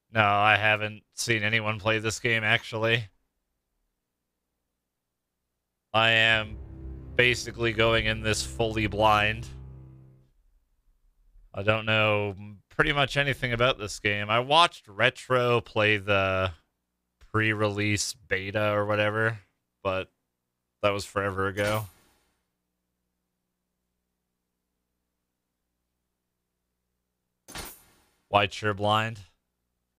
No, I haven't seen anyone play this game, actually. I am basically going in this fully blind. I don't know pretty much anything about this game. I watched Retro play the pre-release beta or whatever, but that was forever ago. White Sure Blind.